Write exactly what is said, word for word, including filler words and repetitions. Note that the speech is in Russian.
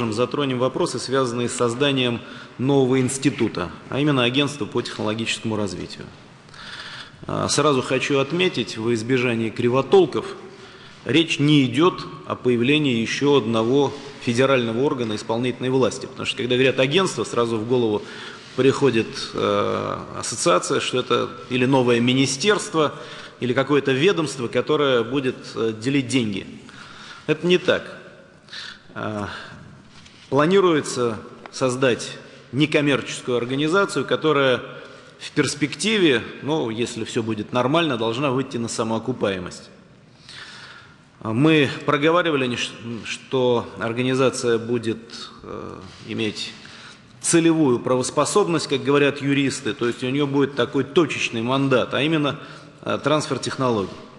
Затронем вопросы, связанные с созданием нового института, а именно агентства по технологическому развитию. Сразу хочу отметить, во избежание кривотолков, речь не идет о появлении еще одного федерального органа исполнительной власти. Потому что, когда говорят агентство, сразу в голову приходит э, ассоциация, что это или новое министерство, или какое-то ведомство, которое будет э, делить деньги. Это не так. Э, планируется создать некоммерческую организацию, которая в перспективе, ну, если все будет нормально, должна выйти на самоокупаемость. Мы проговаривали, что организация будет э, иметь целевую правоспособность, как говорят юристы, то есть у нее будет такой точечный мандат, а именно э, трансфер технологий.